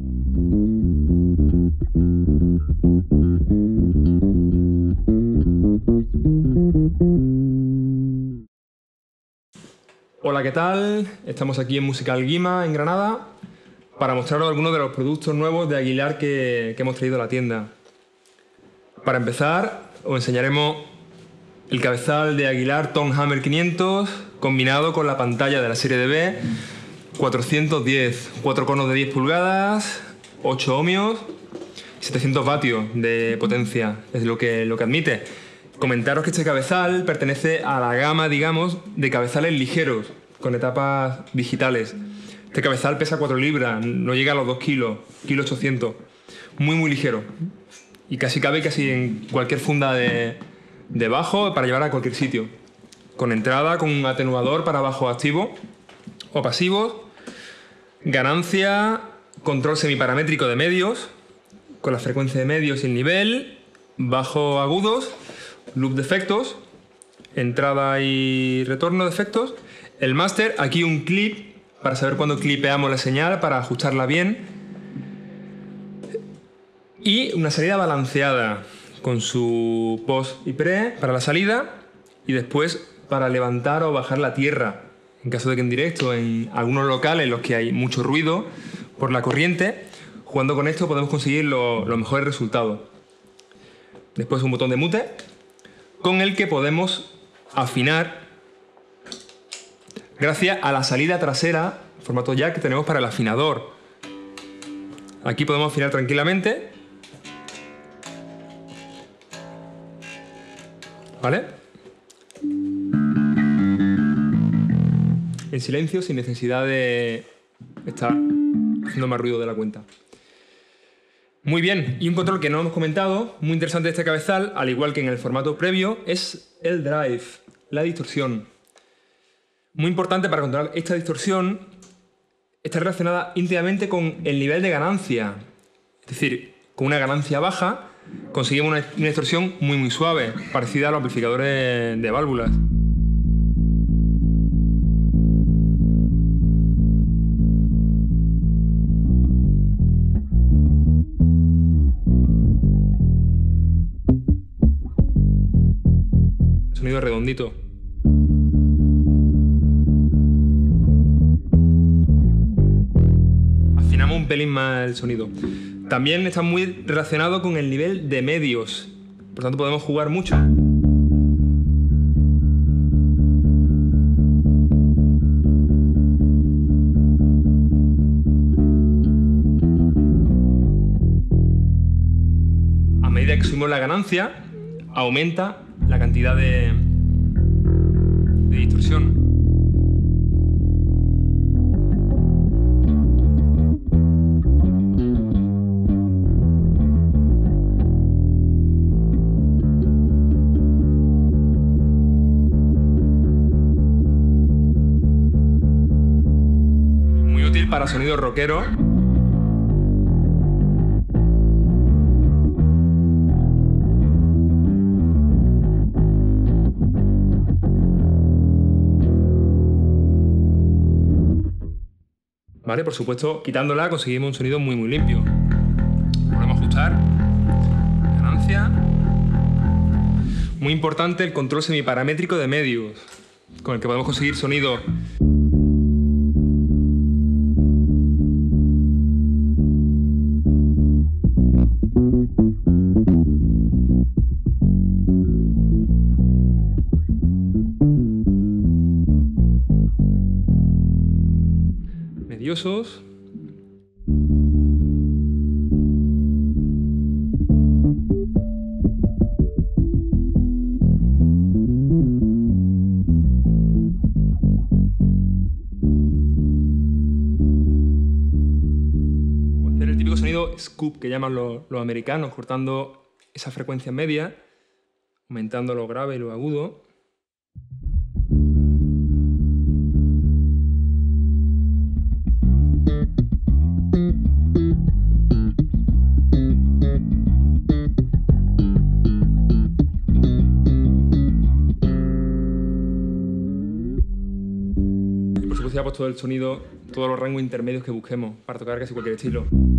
Hola, ¿qué tal? Estamos aquí en Musical Guima, en Granada, para mostraros algunos de los productos nuevos de Aguilar que hemos traído a la tienda. Para empezar, os enseñaremos el cabezal de Aguilar Tom Hammer 500 combinado con la pantalla de la serie DB 410, 4 conos de 10 pulgadas, 8 ohmios, 700 vatios de potencia, es lo que admite. Comentaros que este cabezal pertenece a la gama, digamos, de cabezales ligeros, con etapas digitales. Este cabezal pesa 4 libras, no llega a los 2 kilos, 1,8 kg. Muy ligero. Y casi cabe en cualquier funda de bajo para llevar a cualquier sitio. Con entrada, con un atenuador para bajos activos o pasivos. Ganancia, control semiparamétrico de medios, con la frecuencia de medios y el nivel. Bajos agudos. Loop de efectos, entrada y retorno de efectos. El máster, aquí un clip para saber cuándo clipeamos la señal, para ajustarla bien. Y una salida balanceada con su post y pre para la salida y después para levantar o bajar la tierra. En caso de que en directo, en algunos locales en los que hay mucho ruido por la corriente, jugando con esto podemos conseguir los mejores resultados. Después un botón de mute, con el que podemos afinar gracias a la salida trasera, formato jack, que tenemos para el afinador. Aquí podemos afinar tranquilamente. ¿Vale? En silencio, sin necesidad de estar haciendo más ruido de la cuenta. Muy bien, y un control que no hemos comentado, muy interesante de este cabezal, al igual que en el formato previo, es el drive, la distorsión. Muy importante para controlar esta distorsión, está relacionada íntimamente con el nivel de ganancia. Es decir, con una ganancia baja conseguimos una distorsión muy suave, parecida a los amplificadores de válvulas. Sonido redondito. Afinamos un pelín más el sonido. También está muy relacionado con el nivel de medios, por tanto podemos jugar mucho. A medida que subimos la ganancia, aumenta la cantidad de distorsión. Muy útil para sonidos rockeros. ¿Vale? Por supuesto, quitándola conseguimos un sonido muy limpio. Podemos ajustar. Ganancia. Muy importante el control semiparamétrico de medios, con el que podemos conseguir sonido mediosos. O hacer el típico sonido scoop que llaman los americanos, cortando esa frecuencia media, aumentando lo grave y lo agudo. Y por supuesto ya pues todo el sonido, todos los rangos intermedios que busquemos para tocar casi cualquier estilo.